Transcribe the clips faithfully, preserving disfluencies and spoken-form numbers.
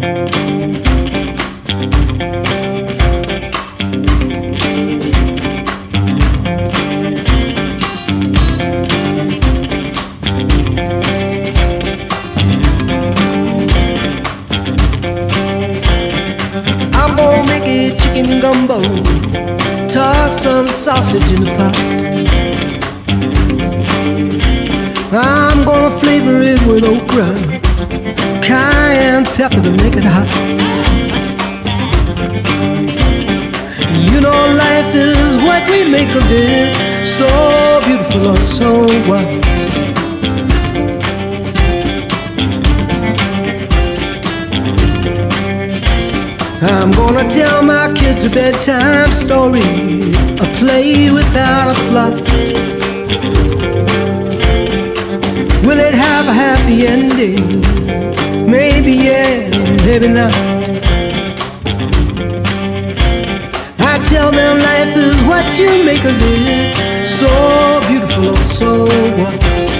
I'm gonna make it chicken gumbo, toss some sausage in the pot. I'm gonna flavor it with okra, cayenne pepper to make it hot. You know life is what we make of it, so beautiful or so what. I'm gonna tell my kids a bedtime story, a play without a plot. Will it have a happy ending? Maybe yeah, maybe not. I tell them life is what you make of it, so beautiful or so what.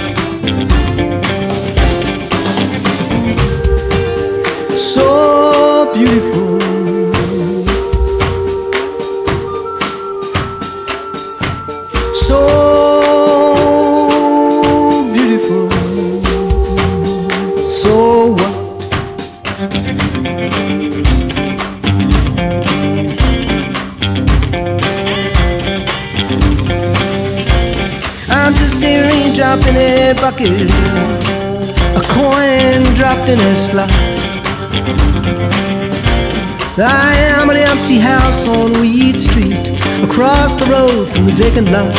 So beautiful, so beautiful, so what? I'm just a raindrop in a bucket, a coin dropped in a slot. I am an empty house on Weed Street, across the road from the vacant lot.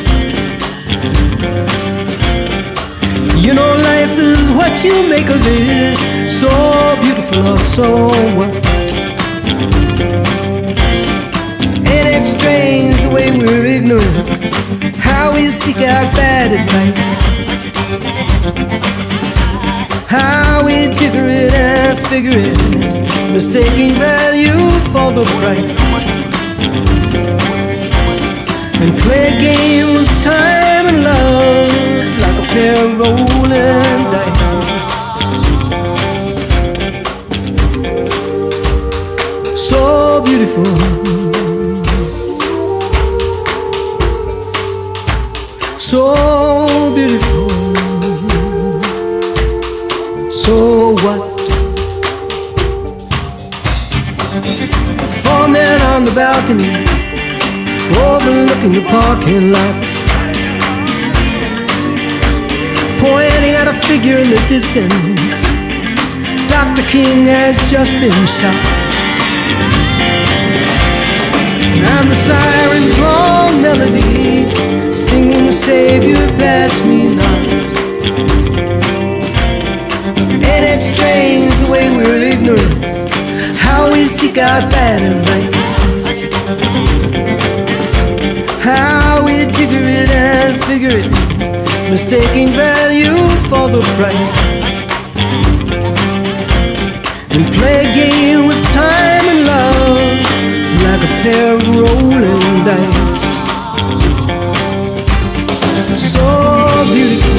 You know life is what you make of it, so beautiful or so what. Ain't it strange the way we're ignorant, how we seek out bad advice, how we jigger it and figure it, mistaking value for the price, and play a game with time and love like a pair of rolling dice. So beautiful, so beautiful, so what? Four men on the balcony, overlooking the parking lot, pointing at a figure in the distance. Doctor King has just been shot, and the siren's long melody singing, Savior, pass me not. Ain't it strange the way we're ignorant, how we seek out bad advice, how we jigger it and figure it, mistaking value for the price, and play a game with time and love like a pair of rolling dice. So beautiful,